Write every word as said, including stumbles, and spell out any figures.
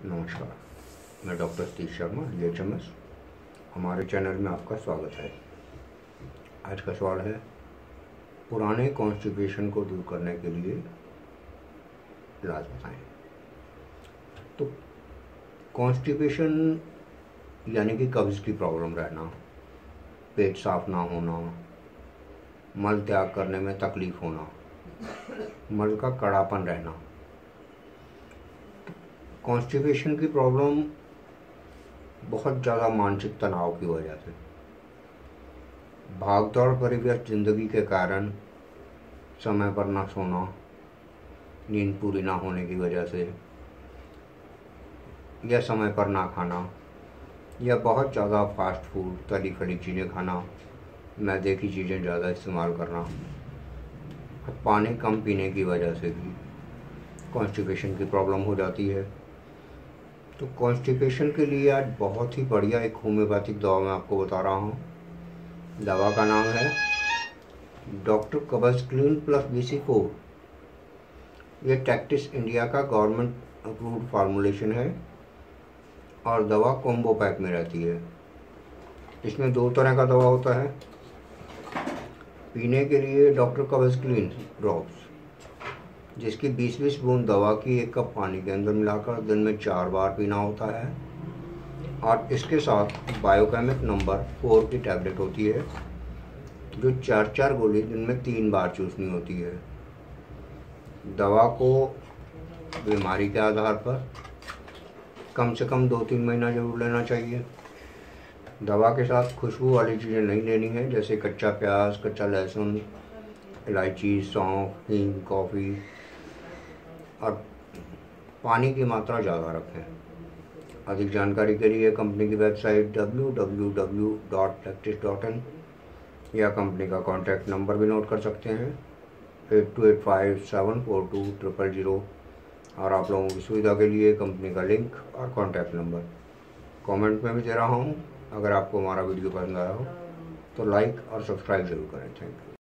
नमस्कार, मैं doctor Satish Sharma, D H M S. हमारे चैनल में आपका स्वागत है। आज का सवाल है, पुराने कॉन्स्टिपेशन को दूर करने के लिए इलाज बताएं। तो कॉन्स्टिपेशन यानी कि कब्ज़ की प्रॉब्लम रहना, पेट साफ ना होना, मल त्याग करने में तकलीफ होना, मल का कड़ापन रहना। कॉन्स्टिपेशन की प्रॉब्लम बहुत ज़्यादा मानसिक तनाव की वजह से, भागदौड़ भरी व्यस्त जिंदगी के कारण समय पर ना सोना, नींद पूरी ना होने की वजह से, या समय पर ना खाना, या बहुत ज़्यादा फास्ट फूड, तली फली चीज़ें खाना, मैदे की चीज़ें ज़्यादा इस्तेमाल करना, पानी कम पीने की वजह से भी कॉन्स्टिपेशन की प्रॉब्लम हो जाती है। तो कॉन्स्टिपेशन के लिए आज बहुत ही बढ़िया एक होम्योपैथिक दवा मैं आपको बता रहा हूँ। दवा का नाम है डॉक्टर कबज़ clean plus B C four. ये टैक्टिस इंडिया का गवर्नमेंट अप्रूव्ड फार्मूलेशन है और दवा कॉम्बो पैक में रहती है। इसमें दो तरह का दवा होता है। पीने के लिए डॉक्टर कबज़ क्लीन ड्रॉप्स, जिसकी बीस बीस बूंद दवा की एक कप पानी के अंदर मिलाकर दिन में चार बार पीना होता है। और इसके साथ बायोकेमिक नंबर फोर की टैबलेट होती है, जो चार चार गोली दिन में तीन बार चूसनी होती है। दवा को बीमारी के आधार पर कम से कम दो तीन महीना जरूर लेना चाहिए। दवा के साथ खुशबू वाली चीज़ें नहीं लेनी है, जैसे कच्चा प्याज, कच्चा लहसुन, इलायची, सौंफ, हींग, कॉफ़ी। और पानी की मात्रा ज़्यादा रखें। अधिक जानकारी के लिए कंपनी की website W W W dot Tactis dot in या कंपनी का कॉन्टैक्ट नंबर भी नोट कर सकते हैं, eight two eight five seven four two triple zero. और आप लोगों की सुविधा के लिए कंपनी का लिंक और कॉन्टैक्ट नंबर कमेंट में भी दे रहा हूँ। अगर आपको हमारा वीडियो पसंद आया हो तो लाइक और सब्सक्राइब जरूर करें। Thank you.